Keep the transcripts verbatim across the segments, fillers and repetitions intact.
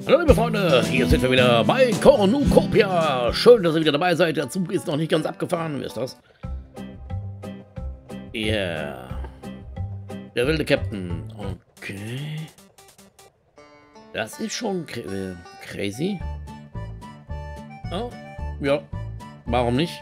Hallo liebe Freunde, hier sind wir wieder bei Cornucopia. Schön, dass ihr wieder dabei seid. Der Zug ist noch nicht ganz abgefahren. Wer ist das? Yeah. Der wilde Captain. Okay. Das ist schon cra crazy. Oh, ja. Warum nicht?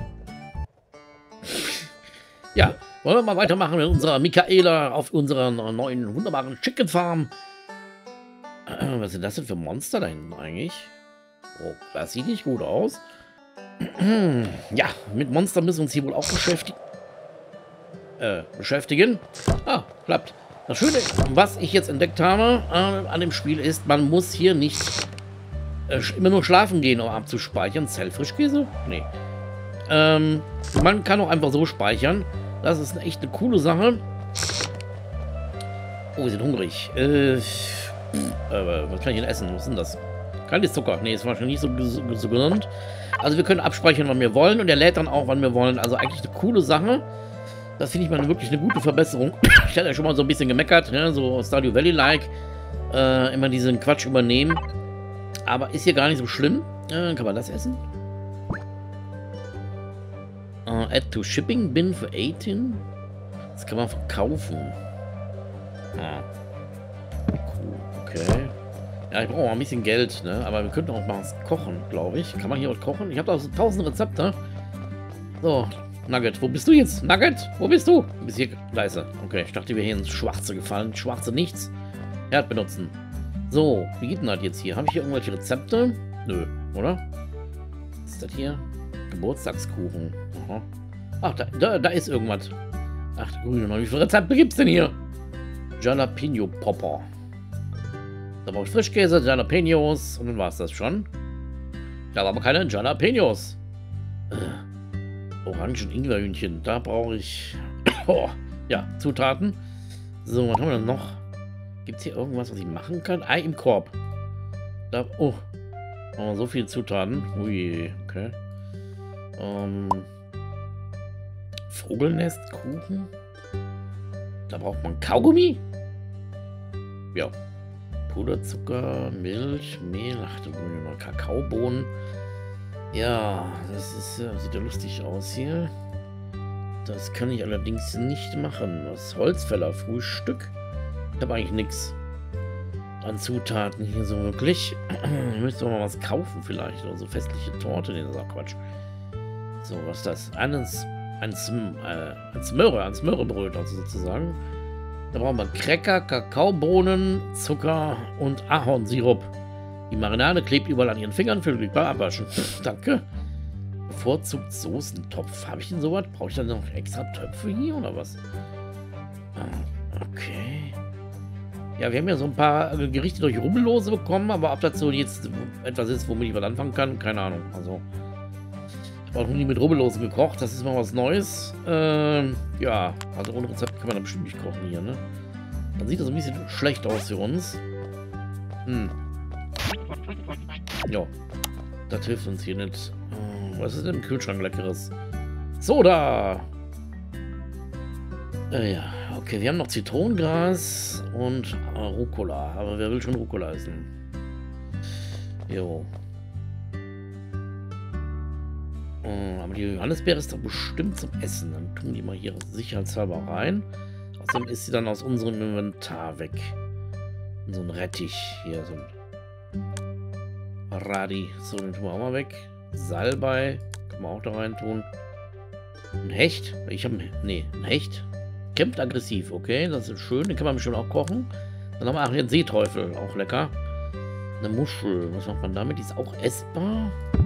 Ja, wollen wir mal weitermachen mit unserer Michaela auf unserer neuen wunderbaren Chicken Farm. Was sind das denn für Monster da hinten eigentlich? Oh, das sieht nicht gut aus. Ja, mit Monstern müssen wir uns hier wohl auch beschäftigen. Äh, beschäftigen. Ah, klappt. Das Schöne, was ich jetzt entdeckt habe äh, an dem Spiel ist, man muss hier nicht äh, immer nur schlafen gehen, um abzuspeichern. Zellfrischkäse? Nee. Ähm, man kann auch einfach so speichern. Das ist echt eine coole Sache. Oh, wir sind hungrig. Äh... Äh, was kann ich denn essen? Was ist denn das? Kaltes Zucker. Nee, ist wahrscheinlich nicht so, so gesund. Also wir können abspeichern, wann wir wollen. Und er lädt dann auch, wann wir wollen. Also eigentlich eine coole Sache. Das finde ich mal wirklich eine gute Verbesserung. Ich hatte ja schon mal so ein bisschen gemeckert, ne? So Stardew Valley-like. Äh, immer diesen Quatsch übernehmen. Aber ist hier gar nicht so schlimm. Äh, kann man das essen? Uh, add to Shipping Bin für achtzehn. Das kann man verkaufen. Ah. Okay. Ja, ich brauche auch ein bisschen Geld, ne? Aber wir könnten auch mal was kochen, glaube ich. Kann man hier was kochen? Ich habe da so tausend Rezepte. So, Nugget, wo bist du jetzt? Nugget, wo bist du? Du bist hier. Da ist er. Okay, ich dachte, wir hier ins Schwarze gefallen. Schwarze nichts. Herd benutzen. So, wie geht denn das jetzt hier? Habe ich hier irgendwelche Rezepte? Nö, oder? Was ist das hier? Geburtstagskuchen. Aha. Ach, da, da, da ist irgendwas. Ach, grüne, wie viele Rezepte gibt's denn hier? Jalapeno Popper. Da brauche ich Frischkäse, Jalapenos und dann war es das schon. Da war aber keine Jalapenos. Äh, Orangen, Ingwerhühnchen. Da brauche ich oh, ja, Zutaten. So, was haben wir denn noch? Gibt es hier irgendwas, was ich machen kann? Ei im Korb. Da, oh, oh, so viele Zutaten. Ui, okay. Ähm, Vogelnestkuchen. Da braucht man Kaugummi. Ja. Puderzucker, Milch, Mehl, ach du noch Kakaobohnen. Ja, das ist, ja, sieht ja lustig aus hier. Das kann ich allerdings nicht machen. Das Holzfäller-Frühstück. Ich habe eigentlich nichts an Zutaten hier so wirklich. Ich müsste mal was kaufen vielleicht. Oder so festliche Torte. Nee, das ist auch Quatsch. So, was ist das? Eines, ein, Sm äh, ein Smöre, ein Smörebröt also sozusagen. Da brauchen wir Cracker, Kakaobohnen, Zucker und Ahornsirup. Die Marinade klebt überall an ihren Fingern, für beim Abwaschen. Danke. Bevorzugt Soßentopf. Habe ich denn sowas? Brauche ich dann noch extra Töpfe hier oder was? Okay. Ja, wir haben ja so ein paar Gerichte durch Rubbellose bekommen, aber ob dazu jetzt etwas ist, womit ich was anfangen kann, keine Ahnung. Also, ich habe auch noch nie mit Rubbellosen gekocht, das ist mal was Neues. Ähm, ja, also ohne Rezept kann man da bestimmt nicht kochen hier, ne? Dann sieht das ein bisschen schlecht aus für uns. Hm. Ja, das hilft uns hier nicht. Was ist denn im Kühlschrank Leckeres? Soda! Äh, ja, okay, wir haben noch Zitronengras und äh, Rucola. Aber wer will schon Rucola essen? Jo. Aber die Johannisbeere ist doch bestimmt zum Essen. Dann tun die mal hier sicherheitshalber rein. Außerdem ist sie dann aus unserem Inventar weg. Und so ein Rettich hier. So ein Radi. So, den tun wir auch mal weg. Salbei. Kann man auch da rein tun. Ein Hecht. Ich habe. Nee, ein Hecht. Kämpft aggressiv. Okay, das ist schön. Den kann man bestimmt auch kochen. Dann haben wir auch hier einen Seeteufel. Auch lecker. Eine Muschel. Was macht man damit? Die ist auch essbar.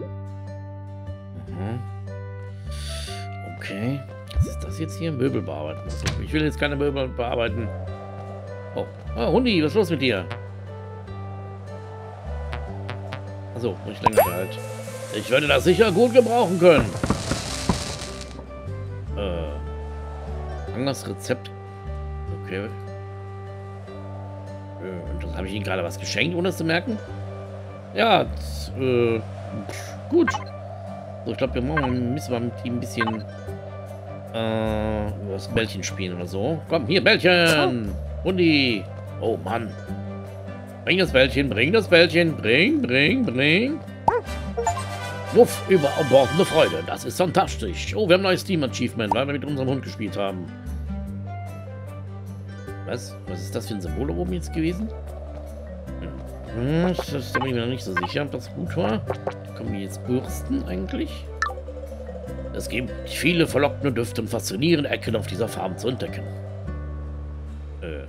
Okay. Was ist das jetzt hier? Möbel bearbeiten. Ich will jetzt keine Möbel bearbeiten. Oh. Ah, Hundi, was ist los mit dir? Achso, muss ich länger halt. Ich würde das sicher gut gebrauchen können. Äh. Anderes Rezept. Okay. Äh, das habe ich Ihnen gerade was geschenkt, ohne es zu merken? Ja, das, äh. Gut. So, ich glaube, wir morgen müssen wir mit ihm ein bisschen äh, das Bällchen spielen oder so. Komm, hier, Bällchen! Hundi! Oh, Mann. Bring das Bällchen, bring das Bällchen, bring, bring, bring. Wuff, überbordende Freude. Das ist fantastisch. Oh, wir haben ein neues Team Achievement, weil wir mit unserem Hund gespielt haben. Was? Was ist das für ein Symbol oben jetzt gewesen? Hm, das bin ich mir noch nicht so sicher, ob das gut war. Können wir jetzt bürsten eigentlich? Es gibt viele verlockende Düfte und faszinierende Ecken auf dieser Farm zu entdecken. Äh.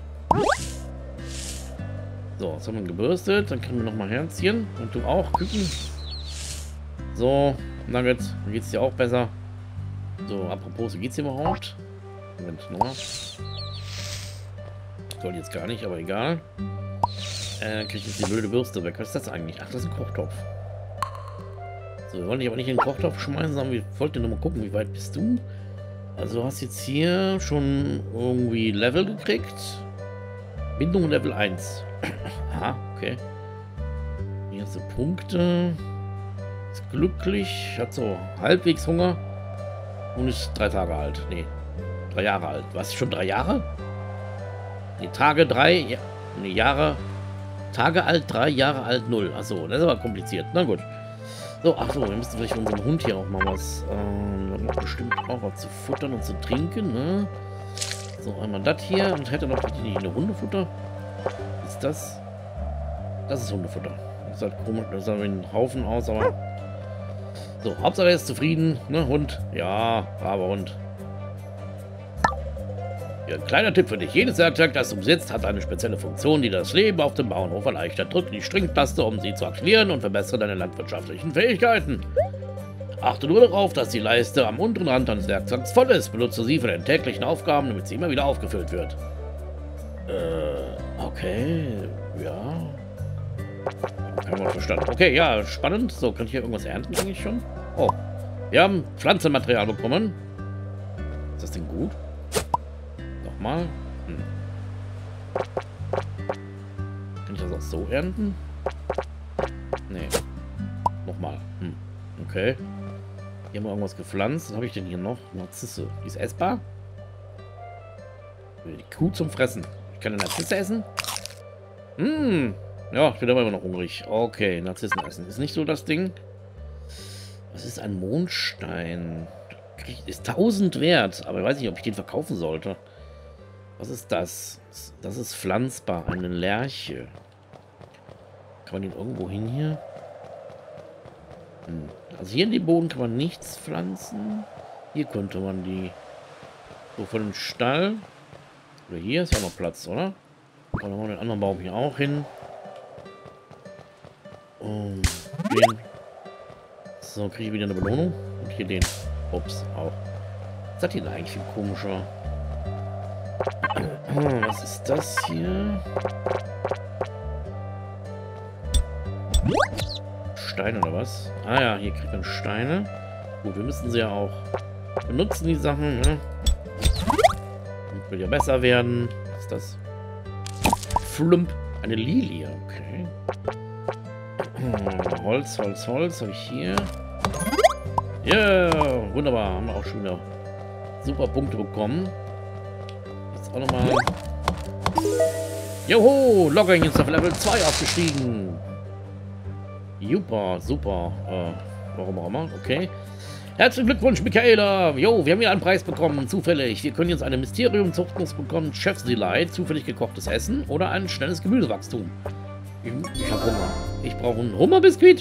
So, jetzt haben wir gebürstet. Dann kriegen wir nochmal Herzchen. Und du auch, Küken. So, Nugget, dann geht es dir auch besser. So, apropos, wie geht's dir überhaupt? Moment, nochmal. Soll jetzt gar nicht, aber egal. Äh, krieg ich jetzt die blöde Bürste weg. Was ist das eigentlich? Ach, das ist ein Kochtopf. So, wir wollen dich aber nicht in den Kochtopf schmeißen, sondern wir wollten nur mal gucken, wie weit bist du? Also, du hast jetzt hier schon irgendwie Level gekriegt. Bindung Level eins. Aha, okay. Hier hast du Punkte. Ist glücklich. Hat so halbwegs Hunger. Und ist drei Tage alt. Nee, drei Jahre alt. Was? Schon drei Jahre? Nee, Tage drei. Ja, nee, Jahre. Tage alt, drei Jahre alt, null. Achso, das ist aber kompliziert. Na gut. So, achso, wir müssen vielleicht für unseren Hund hier auch mal was. Ähm, wir haben bestimmt auch was zu futtern und zu trinken, ne? So, einmal das hier. Und hätte noch nicht eine Hundefutter. Was ist das? Das ist Hundefutter. Das ist halt komisch, das sah wie ein Haufen aus, aber. So, Hauptsache er ist zufrieden, ne? Hund. Ja, braver Hund. Ja, ein kleiner Tipp für dich. Jedes Werkzeug, das du besitzt, hat eine spezielle Funktion, die das Leben auf dem Bauernhof erleichtert. Drücke die Springtaste, um sie zu aktivieren und verbessere deine landwirtschaftlichen Fähigkeiten. Achte nur darauf, dass die Leiste am unteren Rand deines Werkzeugs voll ist. Benutze sie für deine täglichen Aufgaben, damit sie immer wieder aufgefüllt wird. Äh, okay, ja. Haben wir verstanden. Okay, ja, spannend. So, kann ich hier irgendwas ernten eigentlich schon? Oh, wir haben Pflanzenmaterial bekommen. Ist das denn gut? Nochmal. Hm. Kann ich das auch so ernten? Nee. Nochmal. Hm. Okay. Hier haben wir irgendwas gepflanzt. Was habe ich denn hier noch? Narzisse. Die ist essbar? Die Kuh zum Fressen. Ich kann eine Narzisse essen? Hm. Ja, ich bin aber immer noch hungrig. Okay, Narzissen essen. Ist nicht so das Ding. Was ist ein Mondstein? Ist tausend wert. Aber ich weiß nicht, ob ich den verkaufen sollte. Was ist das? Das ist pflanzbar. Eine Lerche. Kann man den irgendwo hin hier? Hm. Also hier in den Boden kann man nichts pflanzen. Hier könnte man die... So von dem Stall. Oder hier ist ja noch Platz, oder? Dann machen wir den anderen Baum hier auch hin. Und den. So, kriege ich wieder eine Belohnung. Und hier den. Ups, auch. Was hat hier denn eigentlich für ein komischer... Was ist das hier? Steine oder was? Ah ja, hier kriegt man Steine. Gut, wir müssen sie ja auch benutzen, die Sachen, ne? Und will ja besser werden. Was ist das? Flump. Eine Lilie, okay. Holz, Holz, Holz habe ich hier. Ja, yeah, wunderbar. Haben wir auch schon wieder super Punkte bekommen. Jetzt auch nochmal. Joho, Logging ist auf Level zwei aufgestiegen. Super, super. Äh, warum auch immer, okay. Herzlichen Glückwunsch, Michaela. Jo, wir haben hier einen Preis bekommen, zufällig. Wir können jetzt eine Mysterium-Zuchtnuss bekommen, Chef's Delight, zufällig gekochtes Essen oder ein schnelles Gemüsewachstum. Ich, ich habe Hunger. Ich brauche einen Hummerbiskuit.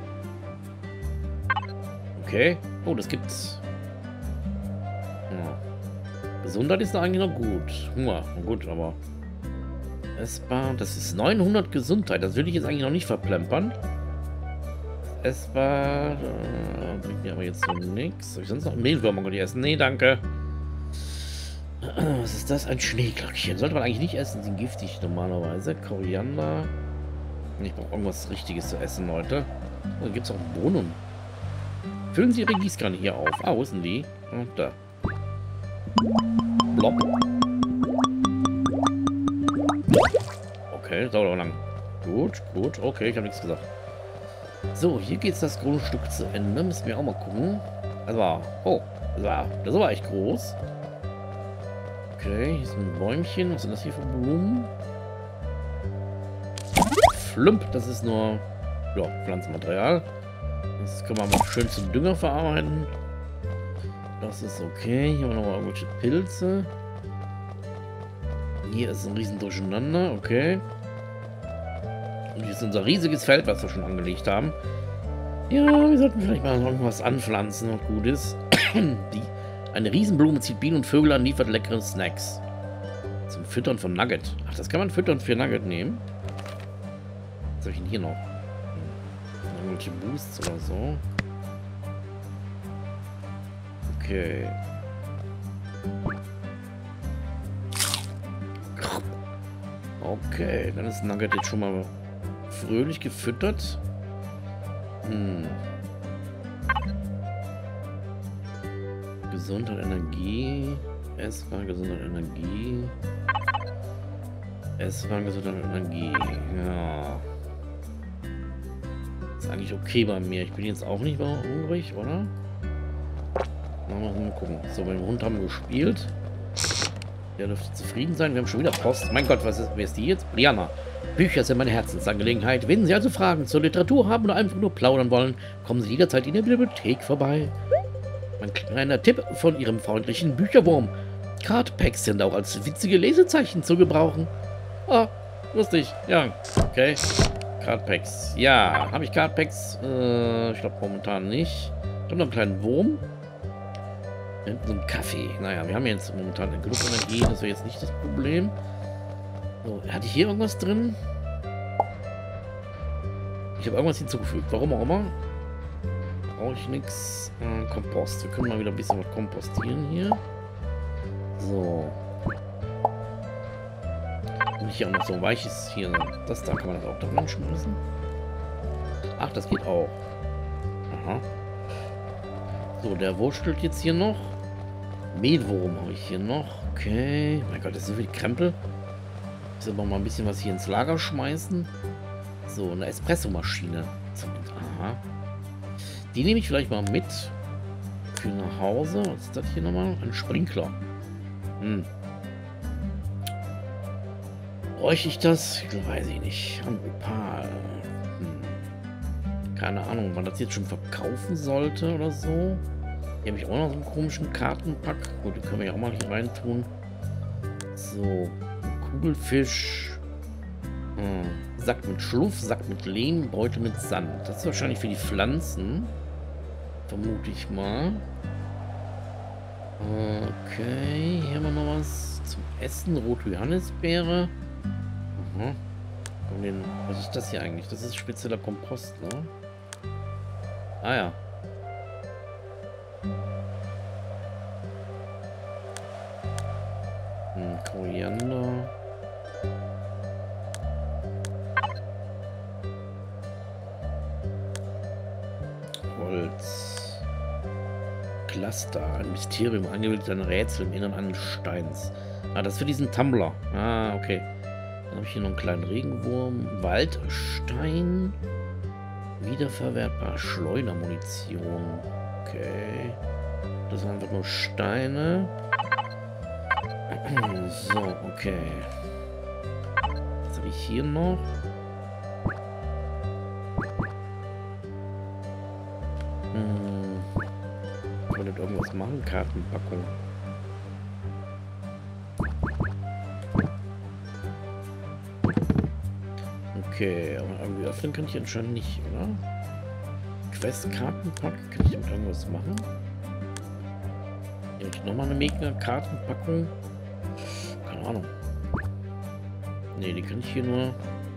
Okay. Oh, das gibt's. Ja. Gesundheit ist da eigentlich noch gut. Hunger, gut, aber... Essbar, das ist neunhundert Gesundheit. Das will ich jetzt eigentlich noch nicht verplempern. Essbar, äh, bringt mir aber jetzt so nichts. Soll ich sonst noch Mehlwürmer essen? Nee, danke. Was ist das? Ein Schneeglöckchen. Sollte man eigentlich nicht essen. Die sind giftig normalerweise. Koriander. Ich brauche irgendwas Richtiges zu essen, Leute. Oh, da gibt es auch Bohnen. Füllen Sie Ihre Gießkanne hier auf. Ah, wo ist denn die? Oh, da. Blob. Okay, dauert auch lang. Gut, gut. Okay, ich habe nichts gesagt. So, hier geht es das Grundstück zu Ende. Müssen wir auch mal gucken. Das war... Oh, das war, das war echt groß. Okay, hier ist ein Bäumchen. Was sind das hier für Blumen? Flümp, das ist nur ja, Pflanzenmaterial. Das können wir mal schön zum Dünger verarbeiten. Das ist okay. Hier haben wir noch mal irgendwelche Pilze. Hier ist ein riesen Durcheinander, okay. Und hier ist unser riesiges Feld, was wir schon angelegt haben. Ja, wir sollten vielleicht mal irgendwas anpflanzen, was gut ist. Die, eine Riesenblume zieht Bienen und Vögel an, liefert leckere Snacks. Zum Füttern von Nugget. Ach, das kann man füttern für Nugget nehmen. Was habe ich denn hier noch? Irgendwelche Boosts oder so. Okay. Okay, dann ist Nugget jetzt schon mal fröhlich gefüttert. Hm. Gesundheit, Energie. Essbar, Gesundheit, Energie. Essbar, Gesundheit, Energie. Ja. Ist eigentlich okay bei mir. Ich bin jetzt auch nicht mehr hungrig, oder? Mal gucken. So, mit dem Hund haben wir gespielt. Der dürfte zufrieden sein. Wir haben schon wieder Post. Mein Gott, was ist, wer ist die jetzt? Brianna. Bücher sind meine Herzensangelegenheit. Wenn Sie also Fragen zur Literatur haben oder einfach nur plaudern wollen, kommen Sie jederzeit in der Bibliothek vorbei. Mein kleiner Tipp von Ihrem freundlichen Bücherwurm. Cardpacks sind auch als witzige Lesezeichen zu gebrauchen. Ah, lustig. Ja, okay. Cardpacks. Ja, habe ich Cardpacks? Äh, ich glaube momentan nicht. Ich habe noch einen kleinen Wurm. So ein Kaffee. Naja, wir haben jetzt momentan genug Energie. Das wäre jetzt nicht das Problem. So, hatte ich hier irgendwas drin? Ich habe irgendwas hinzugefügt. Warum auch immer. Brauche ich nichts. Äh, Kompost. Wir können mal wieder ein bisschen was kompostieren hier. So. Und hier auch noch so ein weiches hier. Das da kann man das auch da reinschmeißen. Ach, das geht auch. Aha. So, der wurschtelt jetzt hier noch. Mehlwurm habe ich hier noch. Okay. Mein Gott, das ist so viel Krempel. Ich soll noch mal ein bisschen was hier ins Lager schmeißen. So, eine Espressomaschine. Aha. Die nehme ich vielleicht mal mit. Für nach Hause. Was ist das hier nochmal? Ein Sprinkler. Hm. Bräuchte ich das? Weiß ich nicht. Ein Opal. Hm. Keine Ahnung, ob man das jetzt schon verkaufen sollte oder so. Hier habe ich auch noch so einen komischen Kartenpack. Gut, die können wir ja auch mal hier rein tun. So, Kugelfisch. Hm. Sack mit Schluff, Sack mit Lehm, Beutel mit Sand. Das ist wahrscheinlich für die Pflanzen. Vermute ich mal. Okay, hier haben wir noch was zum Essen. Rote Johannisbeere. Aha. Und den, was ist das hier eigentlich? Das ist spezieller Kompost, ne? Ah ja. Hm, Koriander. Holz. Cluster. Ein Mysterium, angebildet ein Rätsel im Innern eines Steins. Ah, das ist für diesen Tumbler. Ah, okay. Dann habe ich hier noch einen kleinen Regenwurm. Waldstein. Wiederverwertbar. Schleudermunition. Okay. Das sind einfach nur Steine. So, okay. Was habe ich hier noch? Hm. Kann man irgendwas machen? Kartenpackung. Okay, aber irgendwie öffnen kann ich anscheinend nicht, oder? Quest-Kartenpack, kann ich damit irgendwas machen? Hier habe ich nochmal eine Mega-Kartenpackung. Keine Ahnung. Ne, die kann ich hier nur...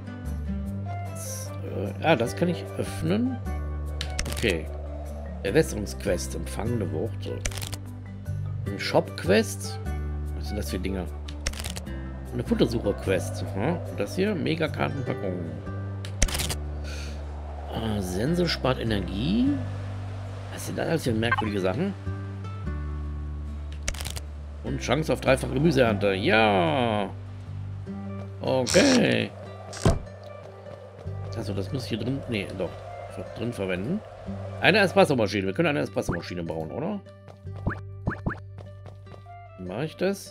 Äh, ah, das kann ich öffnen. Okay. Erwässerungsquest, empfangene Worte. Eine Shop-Quest. Was sind das für Dinger? Eine Futtersucher-Quest. Und das hier, Mega-Kartenpackung. Ah, Sensor spart Energie. Was sind das alles für merkwürdige Sachen? Und Chance auf dreifache Gemüseernte. Ja. Okay. Also das muss hier drin... Nee, doch. Drin verwenden. Eine Espressomaschine. Wir können eine Espressomaschine bauen, oder? Wie mache ich das?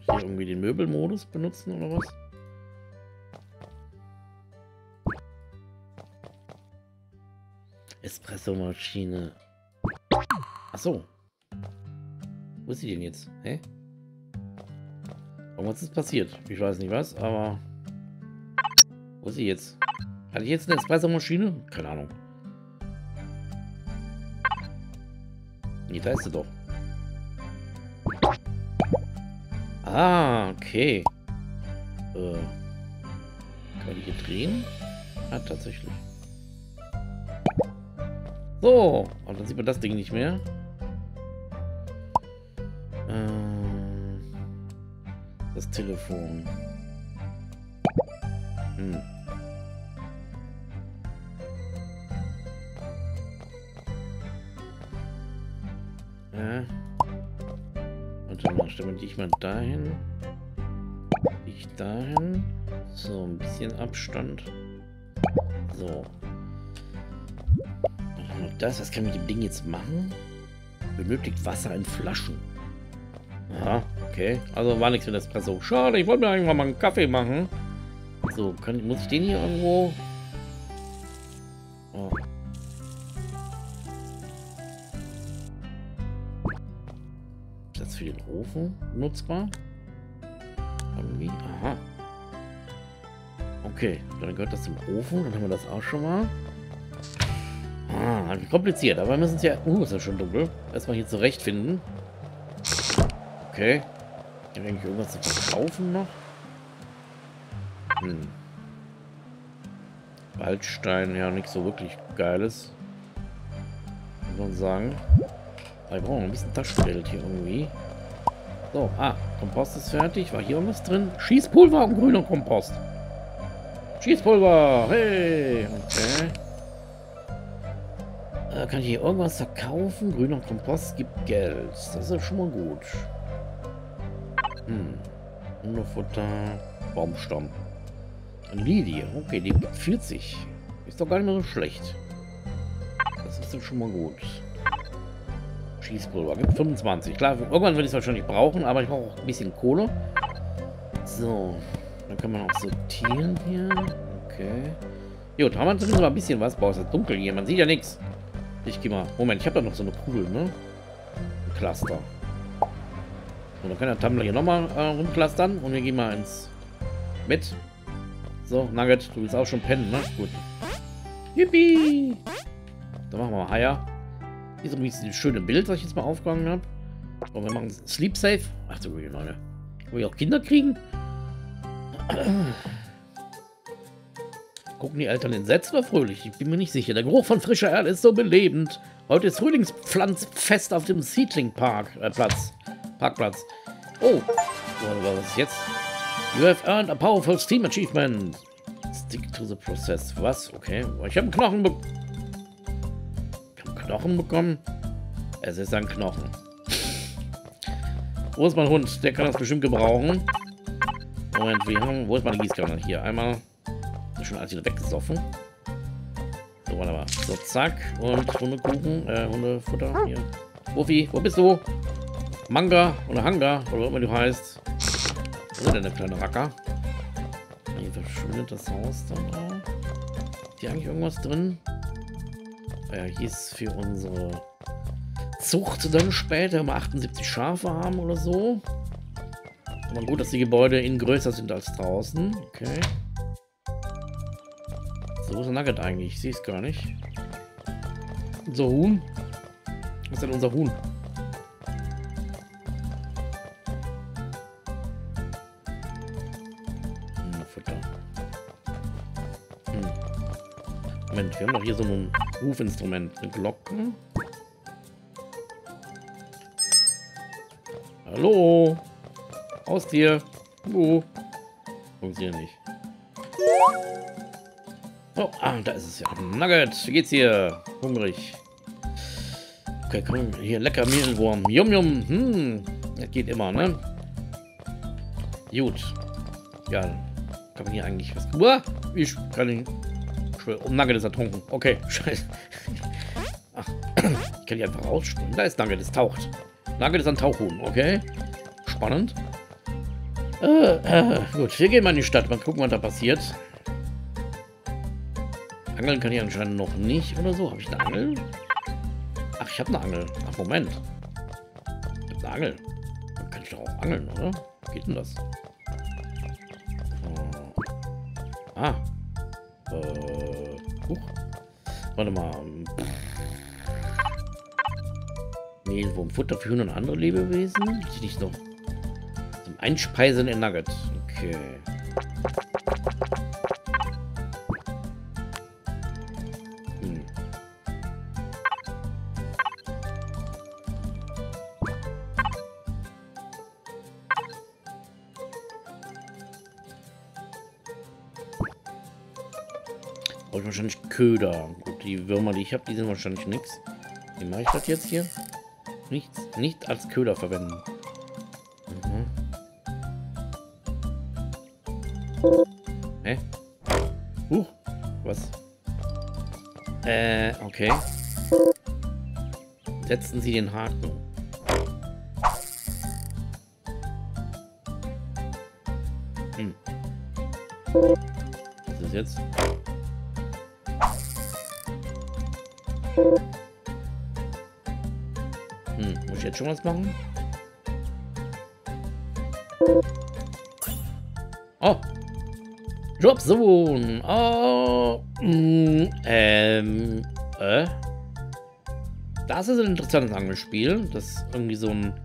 Hier irgendwie den Möbelmodus benutzen oder was? Espresso-Maschine. Ach so. Wo ist sie denn jetzt? Hä? Irgendwas ist passiert. Ich weiß nicht was, aber... Wo ist sie jetzt? Hatte ich jetzt eine Espresso-Maschine? Keine Ahnung. Nee, da ist sie doch. Ah, okay. Äh, kann man die hier drehen? Ah, tatsächlich. So, und dann sieht man das Ding nicht mehr. Ähm, das Telefon. Hm. Ja. Und dann stellen wir dich mal dahin. Ich dahin. So, ein bisschen Abstand. So. Dann haben wir das. Was kann ich mit dem Ding jetzt machen? Benötigt Wasser in Flaschen. Aha, okay. Also war nichts mit Espresso. Schade, ich wollte mir eigentlich mal einen Kaffee machen. So, kann, muss ich den hier irgendwo... Oh. Das für den Ofen nutzbar? Irgendwie? Aha. Okay, dann gehört das zum Ofen. Dann haben wir das auch schon mal. Ah, kompliziert. Aber wir müssen es ja... Uh, ist ja schon dunkel. Erstmal hier zurechtfinden. Okay. Haben wir eigentlich irgendwas zu verkaufen noch? Hm. Waldstein, ja, nichts so wirklich Geiles. Muss man sagen. Aber wir brauchen ein bisschen Taschengeld hier irgendwie. So, ah, Kompost ist fertig. War hier irgendwas drin? Schießpulver und grüner Kompost. Schießpulver, hey! Okay. Äh, kann ich hier irgendwas verkaufen? Grüner Kompost gibt Geld. Das ist ja schon mal gut. Hm. Hundefutter, Baumstamm. Lidie, okay, die gibt vierzig. Ist doch gar nicht mehr so schlecht. Das ist doch schon mal gut. Schießpulver gibt fünfundzwanzig. Klar, irgendwann würde ich es wahrscheinlich brauchen, aber ich brauche auch ein bisschen Kohle. So, dann kann man auch sortieren hier. Okay. Gut, haben wir zumindest mal ein bisschen was. Boah, ist das dunkel hier, man sieht ja nichts. Ich gehe mal. Moment, ich habe da noch so eine Kugel, ne? Ein Cluster. Und dann kann der Tumblr hier nochmal äh, rumclustern und wir gehen mal ins Bett. So, Nugget, du willst auch schon pennen, ne? Gut. Yippie! Dann machen wir mal Haier. Hier ist übrigens dieses schöne Bild, was ich jetzt mal aufgehangen habe. Und wir machen Sleep Safe. Ach du Leute. Wo wir auch Kinder kriegen? Gucken die Eltern entsetzt oder fröhlich? Ich bin mir nicht sicher. Der Geruch von frischer Erde ist so belebend. Heute ist Frühlingspflanzfest auf dem Seedling Park. Äh, Platz. Parkplatz. Oh. Was ist jetzt? You have earned a powerful Steam Achievement. Stick to the process. Was? Okay. Ich habe einen Knochen bekommen. Ich habe einen Knochen bekommen. Es ist ein Knochen. Wo ist mein Hund? Der kann das bestimmt gebrauchen. Moment, wir haben... Wo ist meine Gießkanne? Hier, einmal... Ist schon alles wieder weggesoffen. So, warte mal. So, zack. Und Hundekuchen. Äh, Hundefutter. Hier. Wuffi, wo bist du? Manga oder Hanga, oder wie immer du heißt. Wo ist denn der kleine Racker? Hier verschwindet das Haus dann auch. Ist hier eigentlich irgendwas drin? Ja, hier ist für unsere Zucht dann später mal achtundsiebzig Schafe haben oder so. Aber gut, dass die Gebäude innen größer sind als draußen. Okay. So, wo ist der Nugget eigentlich? Ich sehe es gar nicht. Unser Huhn? Was ist denn unser Huhn? Moment, wir haben doch hier so ein Rufinstrument, eine Glocke. Hallo? Haustier? Wo? Funktioniert nicht. Oh, ah, da ist es ja. Nugget, wie geht's hier? Hungrig. Okay, komm, hier, lecker Mehlwurm. Yum, yum. Hm, das geht immer, ne? Gut. Ja, kann man hier eigentlich was... Uah, ich kann nicht... Oh, Nugget ist ertrunken. Okay, scheiße. Ach, ich kann die einfach rausspringen. Da ist Nugget, es taucht. Nugget ist ein Tauchhuhn, okay. Spannend. Äh, äh, gut, wir gehen mal in die Stadt. Mal gucken, was da passiert. Angeln kann ich anscheinend noch nicht oder so. Habe ich eine Angel? Ach, ich habe eine Angel. Ach, Moment. Ich habe eine Angel. Dann kann ich doch auch angeln, oder? Wie geht denn das? Oh. Ah. Äh. Huch. Warte mal. Nee, wo Futter für Hühner und andere Lebewesen? Ist nicht noch. Zum Einspeisen in Nugget. Okay. Hm. Brauche ich wahrscheinlich Köder. Gut, die Würmer, die ich habe, die sind wahrscheinlich nichts. Wie mache ich das jetzt hier? Nichts, nicht als Köder verwenden. Mhm. Hä? Huch, was? Äh, okay. Setzen Sie den Haken. Hm. Was ist jetzt? Hm, muss ich jetzt schon was machen? Oh! Dropzone! Oh! Mm, ähm. Äh? Das ist ein interessantes Angelspiel. Das ist irgendwie so ein.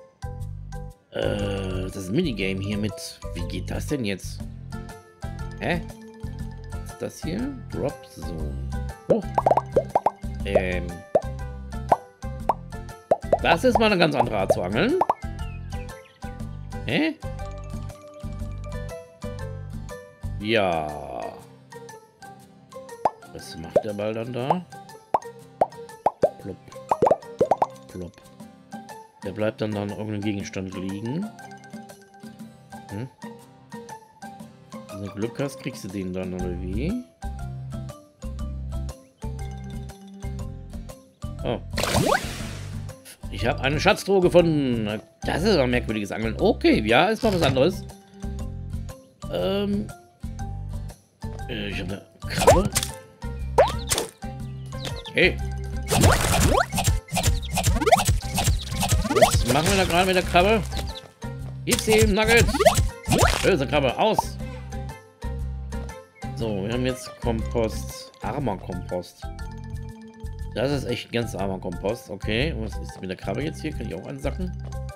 Äh. Das ist ein Minigame hier mit. Wie geht das denn jetzt? Hä? Was ist das hier? Dropzone. Oh! Ähm. Das ist mal eine ganz andere Art zu angeln. Hä? Ja. Was macht der Ball dann da? Plopp. Plopp. Der bleibt dann an irgendeinem Gegenstand liegen. Hm? Wenn du Glück hast, kriegst du den dann, oder wie? Oh. Ich habe eine Schatztruhe gefunden. Das ist ein merkwürdiges Angeln. Okay, ja, ist mal was anderes. Ähm. Ich habe eine Krabbe. Hey. Was machen wir da gerade mit der Krabbe? Gibt's eben Nugget. Böse Krabbe, aus. So, wir haben jetzt Kompost. Armer Kompost. Das ist echt ein ganz armer Kompost. Okay, und was ist mit der Krabbe jetzt hier? Kann ich auch ansacken?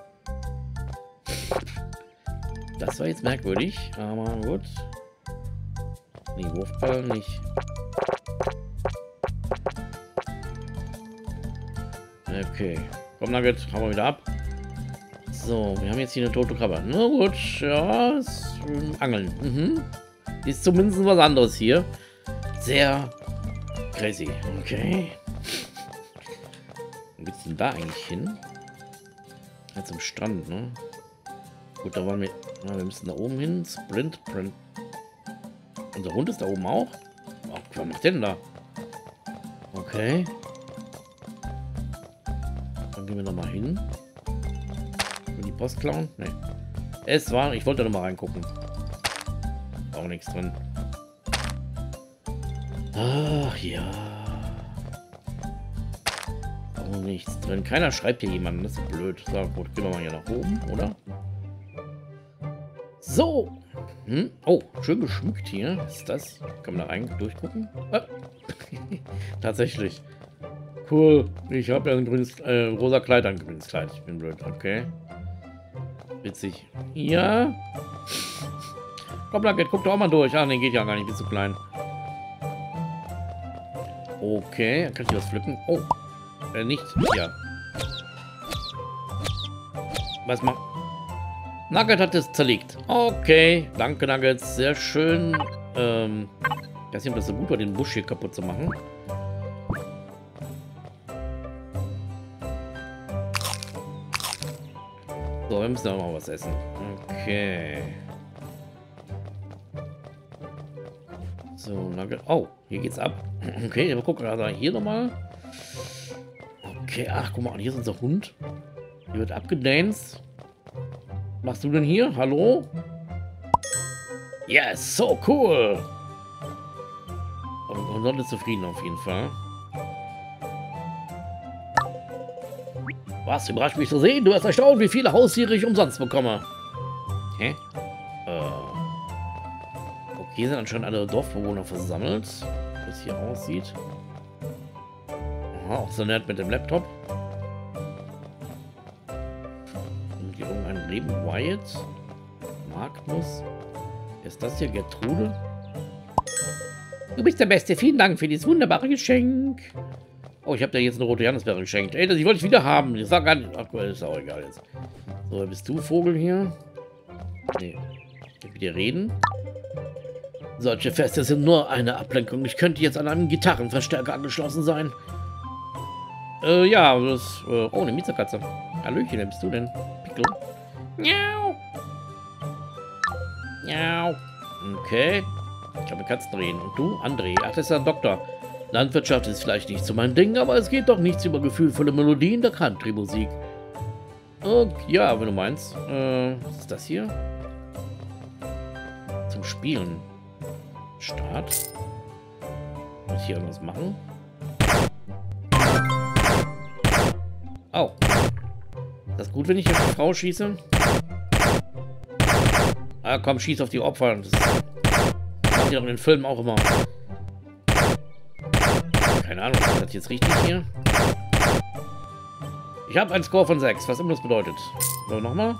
Das war jetzt merkwürdig, aber gut. Nee, Wurfball nicht. Okay. Komm, Nugget, hauen wir wieder ab. So, wir haben jetzt hier eine tote Krabbe. Na gut, ja, ist, ähm, Angeln. Mhm. Ist zumindest was anderes hier. Sehr crazy. Okay. Wo geht's denn da eigentlich hin? Ja, zum Strand, ne? Gut, da waren wir. Na, wir müssen da oben hin. Sprint, Sprint. Unser Hund ist da oben auch. Oh, was macht der denn da? Okay. Dann gehen wir noch mal hin. Will die Post klauen? Nee. Es war. Ich wollte noch mal reingucken. Auch nichts drin. Ach ja. Auch nichts drin. Keiner schreibt hier jemanden. Das ist blöd. So, gut, gehen wir mal hier nach oben, oder? So. Hm? Oh, schön geschmückt hier. Was ist das? Kann man da rein durchgucken? Ah. Tatsächlich. Cool. Ich habe ja ein grünes, äh, rosa Kleid, ein grünes Kleid. Ich bin blöd. Okay. Witzig. Ja. Komm, Nugget, guck doch auch mal durch. Ah, ne, geht ja gar nicht. Bist zu klein. Okay, dann kann ich was pflücken. Oh. Äh, nicht. Ja. Was macht. Nugget hat es zerlegt. Okay, danke Nuggets, sehr schön. Ähm, ich weiß nicht, ob das so gut war, den Busch hier kaputt zu machen. So, wir müssen auch mal was essen. Okay. So, Nugget. Oh, hier geht's ab. Okay, aber guck gerade hier nochmal. Okay, ach, guck mal, hier ist unser Hund. Hier wird abgedanced. Was machst du denn hier? Hallo? Yes, so cool. Und Leute zufrieden auf jeden Fall. Was, überrascht mich zu sehen? Du hast erstaunt, wie viele Haustiere ich umsonst bekomme. Hä? Äh. Okay, sind anscheinend alle Dorfbewohner versammelt. Wie es hier aussieht. Aha, auch so nett mit dem Laptop. Und hier irgendein Leben. Wyatt. Magnus. Wer ist das hier? Gertrude? Du bist der Beste. Vielen Dank für dieses wunderbare Geschenk. Oh, ich habe dir jetzt eine rote Johannisbeere geschenkt. Ey, das wollte ich wieder haben. Das war gar nicht... Ach, ist auch egal jetzt. So, wer bist du, Vogel hier? Nee. Ich will mit dir reden. Solche Feste sind nur eine Ablenkung. Ich könnte jetzt an einem Gitarrenverstärker angeschlossen sein. Äh, ja, das... Äh, oh, eine Mietzerkatze. Hallöchen, wer bist du denn? Pickle. Miau. Miau. Okay. Ich glaube, Katzen reden. Und du? André. Ach, das ist ein Doktor. Landwirtschaft ist vielleicht nicht so mein Ding, aber es geht doch nichts über gefühlvolle Melodien der Country-Musik. Okay, ja, wenn du meinst. Äh, was ist das hier? Zum Spielen. Start. Muss ich hier irgendwas machen? Oh. Ist das gut, wenn ich auf die Frau schieße? Ah, komm, schieß auf die Opfer. Das macht ihr doch in den Filmen auch immer. Keine Ahnung, ist das jetzt richtig hier? Ich habe einen Score von sechs, was immer das bedeutet. So, nochmal.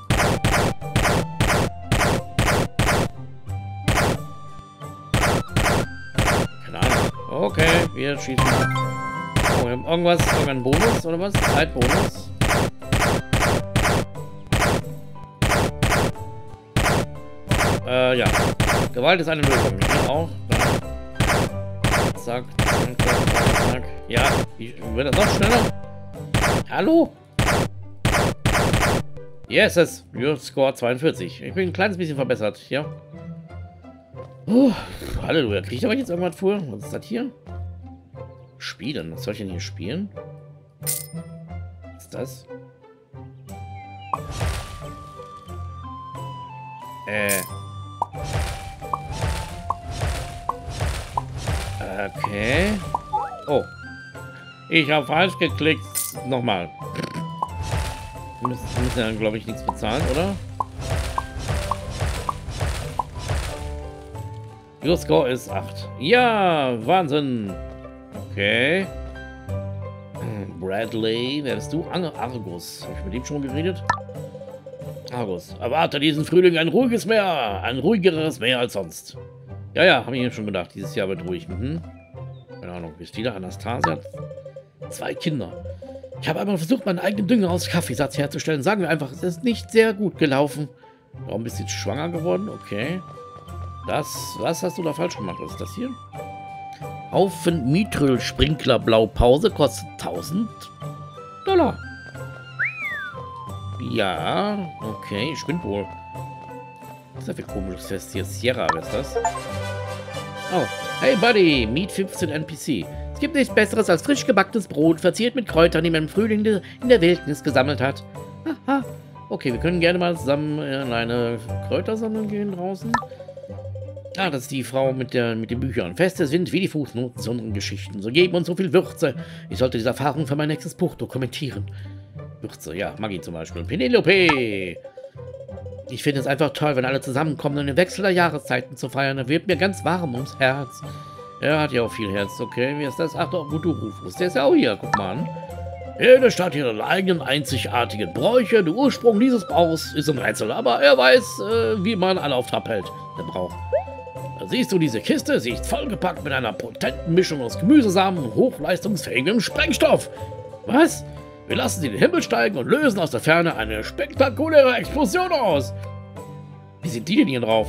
Keine Ahnung. Okay, wir schießen. Oh, wir haben irgendwas, irgendeinen Bonus oder was? Zeitbonus. Äh, ja. Gewalt ist eine Lösung. Hier auch. Da. Zack, zack, zack, zack. Ja, ich, wird das noch schneller? Hallo? Yes, es. Your Score zweiundvierzig. Ich bin ein kleines bisschen verbessert, ja. Uh, Halleluja. Kriege ich aber jetzt irgendwas vor? Was ist das hier? Spielen. Was soll ich denn hier spielen? Was ist das? Äh. Okay. Oh. Ich habe falsch geklickt. Nochmal. Wir müssen, wir müssen ja, glaube ich, nichts bezahlen, oder? Your Score ist acht. Ja, Wahnsinn. Okay. Bradley, wer bist du? Ar Argus. Habe ich mit dem schon geredet? Argus. Erwarte diesen Frühling ein ruhiges Meer. Ein ruhigeres Meer als sonst. Ja, ja, habe ich mir schon gedacht. Dieses Jahr wird ruhig. Mhm. Keine Ahnung. Bist wieder Anastasia? Zwei Kinder. Ich habe einmal versucht, meinen eigenen Dünger aus Kaffeesatz herzustellen. Sagen wir einfach, es ist nicht sehr gut gelaufen. Warum bist du jetzt schwanger geworden? Okay. Das, was hast du da falsch gemacht? Was ist das hier? Haufen Mithril-Sprinkler Blaupause kostet tausend Dollar. Ja, okay, ich bin wohl. Was ist das für ein komisches Fest hier? Sierra, wer ist das? Oh, hey Buddy, Meet fünfzehn N P C. Es gibt nichts Besseres als frisch gebackenes Brot, verziert mit Kräutern, die man im Frühling in der Wildnis gesammelt hat. Haha. Okay, wir können gerne mal zusammen in eine Kräutersammlung gehen draußen. Ah, das ist die Frau mit, der, mit den Büchern. Feste sind wie die Fußnoten zu unseren Geschichten. So geben uns so viel Würze. Ich sollte diese Erfahrung für mein nächstes Buch dokumentieren. Würze, ja, Maggie zum Beispiel. Penelope! Ich finde es einfach toll, wenn alle zusammenkommen, um den Wechsel der Jahreszeiten zu feiern. Da wird mir ganz warm ums Herz. Er hat ja auch viel Herz, okay. Wie ist das? Ach doch, Voodoo Rufus. Der ist ja auch hier, guck mal an. Jede Stadt hat ihre eigenen einzigartigen Bräuche. Der Ursprung dieses Brauchs ist ein Rätsel, aber er weiß, äh, wie man alle auf Trab hält. Der Brauch. Da siehst du diese Kiste, sie ist vollgepackt mit einer potenten Mischung aus Gemüsesamen und hochleistungsfähigem Sprengstoff. Was? Wir lassen sie in den Himmel steigen und lösen aus der Ferne eine spektakuläre Explosion aus. Wie sind die denn hier drauf?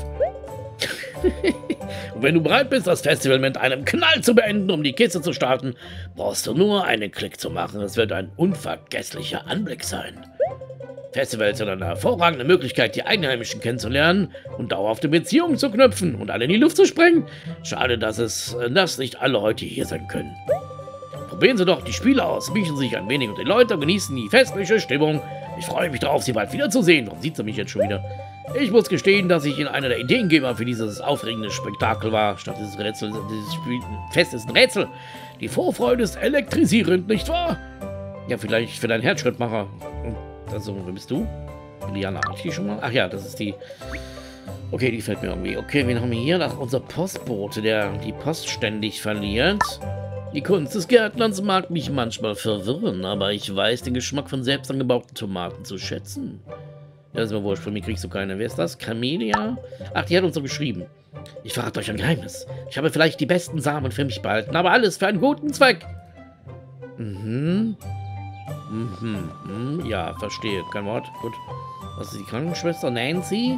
Und wenn du bereit bist, das Festival mit einem Knall zu beenden, um die Kiste zu starten, brauchst du nur einen Klick zu machen. Es wird ein unvergesslicher Anblick sein. Festivals sind eine hervorragende Möglichkeit, die Einheimischen kennenzulernen und dauerhafte Beziehungen zu knüpfen und alle in die Luft zu sprengen. Schade, dass es dass nicht alle heute hier sein können. Probieren Sie doch die Spiele aus, mischen sich ein wenig und die Leute genießen die festliche Stimmung. Ich freue mich darauf, Sie bald wiederzusehen. Warum sieht sie mich jetzt schon wieder? Ich muss gestehen, dass ich in einer der Ideengeber für dieses aufregende Spektakel war. Statt dieses Rätsel, dieses Spiel, Fest ist ein Rätsel. Die Vorfreude ist elektrisierend, nicht wahr? Ja, vielleicht für deinen Herzschrittmacher. Also, wer bist du? Liana, hatte ich die schon mal? Ach ja, das ist die... Okay, die fällt mir irgendwie. Okay, wen haben wir hier? Ach, unser Postbote, der die Post ständig verliert. Die Kunst des Gärtnerns mag mich manchmal verwirren, aber ich weiß den Geschmack von selbst angebauten Tomaten zu schätzen. Ja, das ist mir wurscht, von mir kriegst du keine. Wer ist das? Camelia? Ach, die hat uns so geschrieben. Ich verrate euch ein Geheimnis. Ich habe vielleicht die besten Samen für mich behalten, aber alles für einen guten Zweck. Mhm. Mhm. Mhm. Ja, verstehe. Kein Wort. Gut. Was ist die Krankenschwester? Nancy?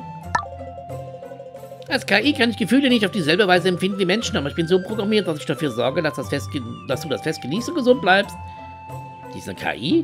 Als K I kann ich Gefühle nicht auf dieselbe Weise empfinden wie Menschen, aber ich bin so programmiert, dass ich dafür sorge, dass, das Fest dass du das Fest genießt und gesund bleibst. Die ist eine K I?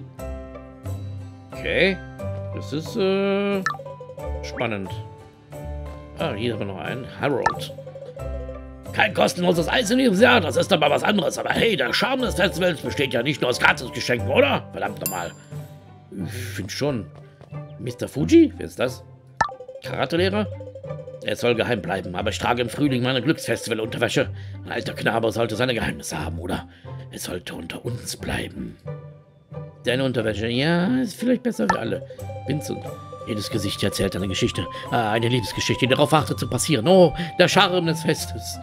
Okay. Das ist, äh, spannend. Ah, hier haben wir noch einen. Harold. Kein kostenloses Eis in diesem Jahr, das ist aber was anderes. Aber hey, der Charme des Festivals besteht ja nicht nur aus Gratisgeschenken, oder? Verdammt nochmal. Ich finde schon. Mister Fuji? Wer ist das? Karatelehrer? Er soll geheim bleiben, aber ich trage im Frühling meine Glücksfestival-Unterwäsche. Ein alter Knabe sollte seine Geheimnisse haben, oder? Es sollte unter uns bleiben. Deine Unterwäsche, ja, ist vielleicht besser für alle. Vincent. Jedes Gesicht erzählt eine Geschichte. Ah, eine Liebesgeschichte, die darauf wartet zu passieren. Oh, der Charme des Festes.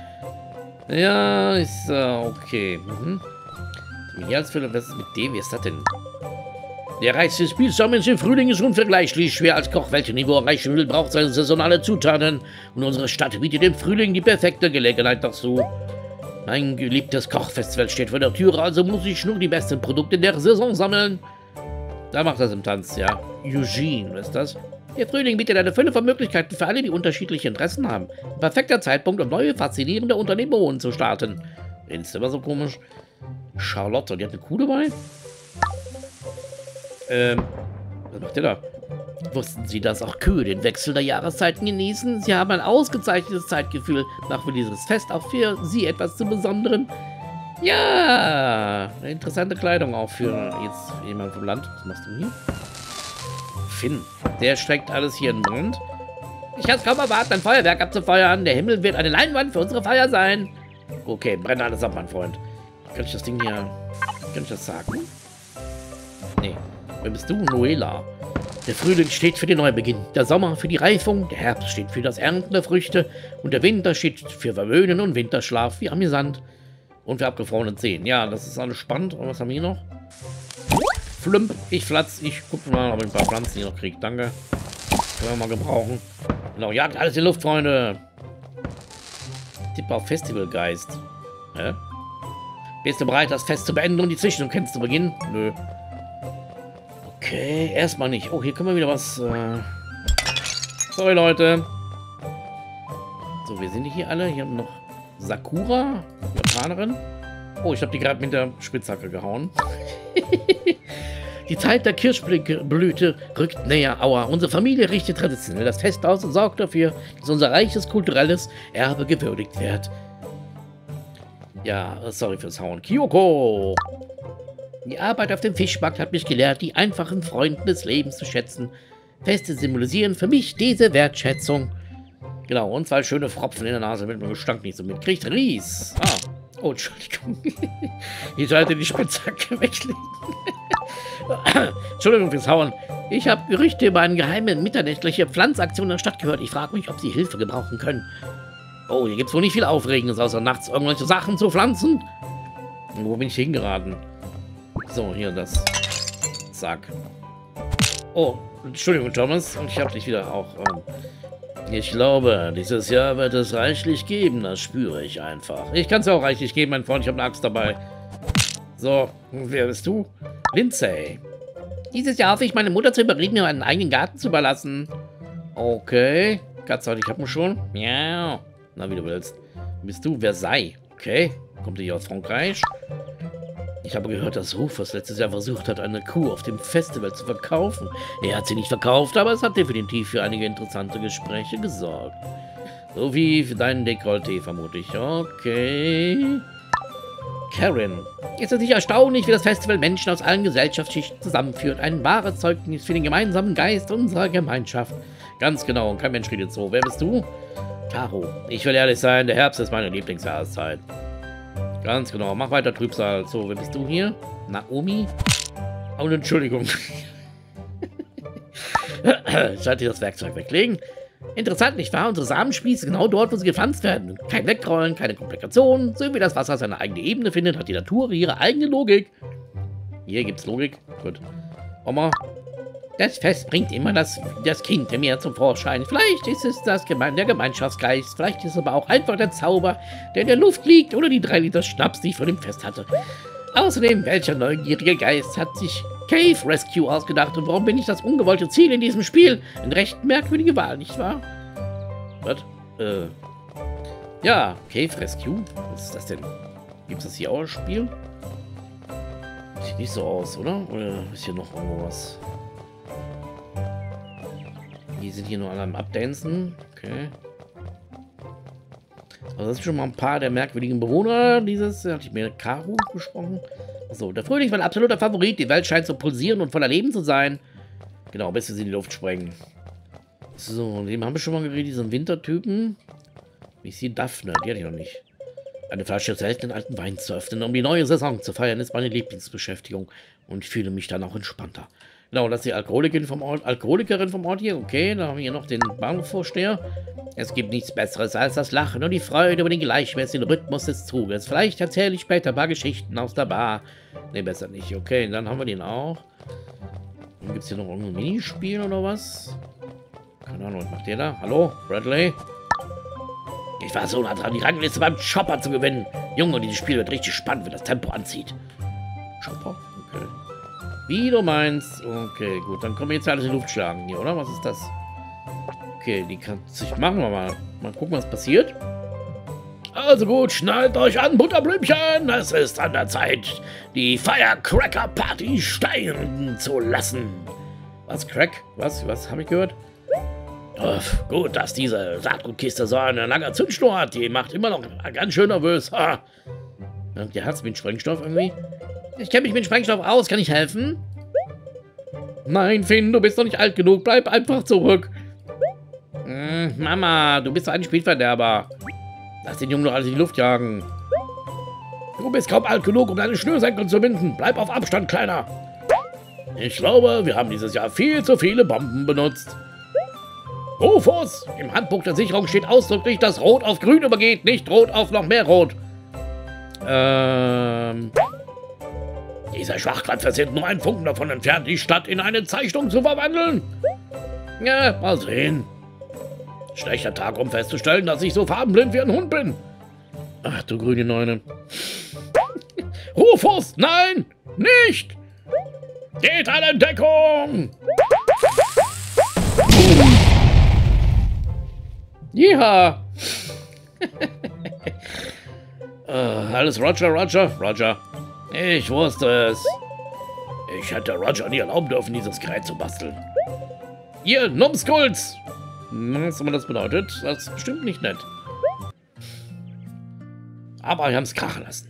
Ja, ist uh, okay. Mhm. Hier als Philipp, was ist mit dem? Wie ist das denn? Der Reiz des Spielsammels im Frühling ist unvergleichlich. Wer als Koch Weltniveau erreichen will, braucht seine saisonale Zutaten. Und unsere Stadt bietet im Frühling die perfekte Gelegenheit dazu. Mein geliebtes Kochfestival steht vor der Türe, also muss ich nur die besten Produkte der Saison sammeln. Da macht das im Tanz, ja. Eugene, was ist das? Der Frühling bietet eine Fülle von Möglichkeiten für alle, die unterschiedliche Interessen haben. Ein perfekter Zeitpunkt, um neue, faszinierende Unternehmungen zu starten. Ist immer so komisch. Charlotte, die hat eine Kuh dabei? Ähm, was macht ihr da? Wussten Sie, dass auch Kühe den Wechsel der Jahreszeiten genießen? Sie haben ein ausgezeichnetes Zeitgefühl. Machen wir dieses Fest auch für Sie etwas zu Besonderem? Ja, eine interessante Kleidung auch für jetzt jemand vom Land. Was machst du hier? Finn, der steckt alles hier in Brand. Ich kann es kaum erwarten, ein Feuerwerk abzufeuern. Der Himmel wird eine Leinwand für unsere Feier sein. Okay, brennt alles ab, mein Freund. Kann ich das Ding hier... Kann ich das sagen? Nee. Wer bist du? Noela. Der Frühling steht für den Neubeginn, der Sommer für die Reifung, der Herbst steht für das Ernten der Früchte und der Winter steht für Verwöhnen und Winterschlaf, wie amüsant. Und für abgefrorene Zehen. Ja, das ist alles spannend. Und was haben wir hier noch? Flümp, ich flatz, ich gucke mal, ob ich ein paar Pflanzen hier noch kriege. Danke. Können wir mal gebrauchen. Genau, jagt alles in die Luft, Freunde. Tipp auf Festivalgeist. Hä? Bist du bereit, das Fest zu beenden und die Zwischenkämpfe zu beginnen? Nö. Okay, erstmal nicht. Oh, hier können wir wieder was... Äh... Sorry, Leute. So, wir sind hier alle. Hier haben wir noch Sakura, Japanerin. Oh, ich habe die gerade mit der Spitzhacke gehauen. Die Zeit der Kirschblüte rückt näher. Aua, unsere Familie richtet traditionell das Fest aus und sorgt dafür, dass unser reiches kulturelles Erbe gewürdigt wird. Ja, sorry fürs Hauen. Kyoko! Die Arbeit auf dem Fischmarkt hat mich gelehrt, die einfachen Freunde des Lebens zu schätzen. Feste symbolisieren für mich diese Wertschätzung. Genau, und zwei schöne Fropfen in der Nase, damit man Gestank nicht so mitkriegt. Ries! Ah, oh, Entschuldigung. Ich sollte die Spitzhacke weglegen. Entschuldigung fürs Hauen. Ich habe Gerüchte über eine geheime mitternächtliche Pflanzaktion in der Stadt gehört. Ich frage mich, ob Sie Hilfe gebrauchen können. Oh, hier gibt es wohl nicht viel Aufregendes, außer nachts irgendwelche Sachen zu pflanzen. Wo bin ich hingeraten? So, hier das. Zack. Oh, Entschuldigung, Thomas. Und ich habe dich wieder auch... Ähm, ich glaube, dieses Jahr wird es reichlich geben. Das spüre ich einfach. Ich kann es auch reichlich geben, mein Freund. Ich habe eine Axt dabei. So, wer bist du? Lindsay. Dieses Jahr hoffe ich, meine Mutter zu überreden, mir einen eigenen Garten zu überlassen. Okay. Katze, ich habe ihn schon. Ja. Na, wie du willst. Bist du Versailles? Okay. Kommt ihr hier aus Frankreich? Ich habe gehört, dass Rufus letztes Jahr versucht hat, eine Kuh auf dem Festival zu verkaufen. Er hat sie nicht verkauft, aber es hat definitiv für einige interessante Gespräche gesorgt. So wie für deinen Dekolleté, vermute ich. Okay. Karen. Ist es nicht erstaunlich, wie das Festival Menschen aus allen Gesellschaftsschichten zusammenführt? Ein wahres Zeugnis für den gemeinsamen Geist unserer Gemeinschaft. Ganz genau, und kein Mensch redet so. Wer bist du? Caro. Ich will ehrlich sein, der Herbst ist meine Lieblingsjahreszeit. Ganz genau, mach weiter Trübsal. So, wer bist du hier? Naomi? Oh, Entschuldigung. Ich sollte das Werkzeug weglegen. Interessant, nicht wahr? Unsere Samenspieße genau dort, wo sie gepflanzt werden. Kein Wegrollen, keine Komplikationen. So wie das Wasser seine eigene Ebene findet, hat die Natur ihre eigene Logik. Hier gibt's Logik. Gut. Oma. Das Fest bringt immer das, das Kind in mir zum Vorschein. Vielleicht ist es das Geme der Gemeinschaftsgeist. Vielleicht ist es aber auch einfach der Zauber, der in der Luft liegt, oder die drei Liter Schnaps, die ich vor dem Fest hatte. Außerdem, welcher neugierige Geist hat sich Cave Rescue ausgedacht und warum bin ich das ungewollte Ziel in diesem Spiel? Eine recht merkwürdige Wahl, nicht wahr? Was? Äh. Ja, Cave Rescue? Was ist das denn? Gibt es das hier auch als Spiel? Sieht nicht so aus, oder? Oder ist hier noch irgendwo was? Die sind hier nur alle am Abdancen. Okay. Also das sind schon mal ein paar der merkwürdigen Bewohner dieses, hatte ich mir Caro gesprochen. So, der Frühling war ein absoluter Favorit. Die Welt scheint zu pulsieren und voller Leben zu sein. Genau, bis wir sie in die Luft sprengen. So, dem haben wir schon mal geredet, diesen Wintertypen. Wie ist die Daphne? Die hatte ich noch nicht. Eine Flasche seltenen alten Wein zu öffnen, um die neue Saison zu feiern, ist meine Lieblingsbeschäftigung. Und ich fühle mich dann auch entspannter. Genau, das ist die Alkoholikerin vom Ort, Alkoholikerin vom Ort hier. Okay, da haben wir hier noch den Bahnhofvorsteher. Es gibt nichts Besseres als das Lachen und die Freude über den gleichmäßigen Rhythmus des Zuges. Vielleicht erzähle ich später ein paar Geschichten aus der Bar. Ne, besser nicht. Okay, dann haben wir den auch. Dann gibt es hier noch irgendein Minispiel oder was? Keine Ahnung, was macht der da? Hallo, Bradley? Ich war so nah dran, die Rangliste beim Chopper zu gewinnen. Junge, dieses Spiel wird richtig spannend, wenn das Tempo anzieht. Chopper? Okay. Wie du meinst. Okay, gut. Dann können wir jetzt alles in die Luft schlagen hier, oder? Was ist das? Okay, die kann sich machen wir mal. Mal gucken, was passiert. Also gut, schnallt euch an, Butterblümchen. Es ist an der Zeit, die Firecracker Party steigen zu lassen. Was, Crack? Was? Was habe ich gehört? Oh, gut, dass diese Saatgutkiste so eine lange Zündschnur hat. Die macht immer noch ganz schön nervös. Ha. Der hat es mit Sprengstoff irgendwie. Ich kenne mich mit Sprengstoff aus. Kann ich helfen? Nein, Finn, du bist noch nicht alt genug. Bleib einfach zurück. Hm, Mama, du bist ein Spielverderber. Lass den Jungen doch alles in die Luft jagen. Du bist kaum alt genug, um deine Schnürsenkel zu binden. Bleib auf Abstand, Kleiner. Ich glaube, wir haben dieses Jahr viel zu viele Bomben benutzt. Rufus! Im Handbuch der Sicherung steht ausdrücklich, dass Rot auf Grün übergeht, nicht Rot auf noch mehr Rot. Ähm... Dieser Schwachkräfte sind nur einen Funken davon entfernt, die Stadt in eine Zeichnung zu verwandeln. Ja, mal sehen. Schlechter Tag, um festzustellen, dass ich so farbenblind wie ein Hund bin. Ach, du grüne Neune. Rufus, nein, nicht! Geht alle in Deckung! Ja. uh, alles Roger, Roger, Roger. Ich wusste es. Ich hätte Roger nie erlauben dürfen, dieses Gerät zu basteln. Hier, Nummskulls! Was immer das bedeutet, das ist bestimmt nicht nett. Aber wir haben es krachen lassen.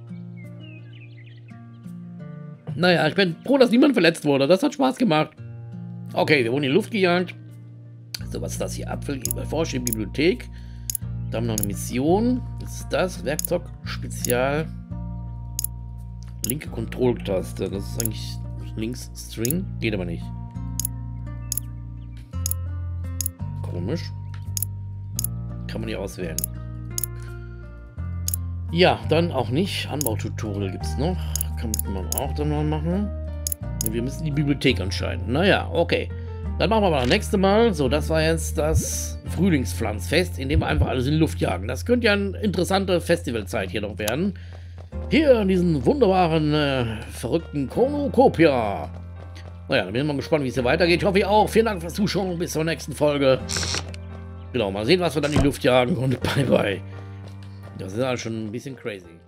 Naja, ich bin froh, dass niemand verletzt wurde. Das hat Spaß gemacht. Okay, wir wurden in die Luft gejagt. So, was ist das hier? Apfel, Forsche, Bibliothek. Da haben wir noch eine Mission. Was ist das? Werkzeug, Spezial. Linke Kontrolltaste. Das ist eigentlich links String. Geht aber nicht. Komisch. Kann man nicht auswählen. Ja, dann auch nicht. Anbaututorial gibt es noch. Kann man auch dann mal machen. Und wir müssen die Bibliothek anscheinend. Naja, okay. Dann machen wir aber das nächste Mal. So, das war jetzt das Frühlingspflanzfest, in dem wir einfach alles in die Luft jagen. Das könnte ja eine interessante Festivalzeit hier noch werden. Hier in diesen wunderbaren, äh, verrückten Cornucopia. Naja, dann bin ich mal gespannt, wie es hier weitergeht. Ich hoffe, ihr auch. Vielen Dank fürs Zuschauen. Bis zur nächsten Folge. Genau, mal sehen, was wir dann in die Luft jagen. Und bye bye. Das ist halt schon ein bisschen crazy.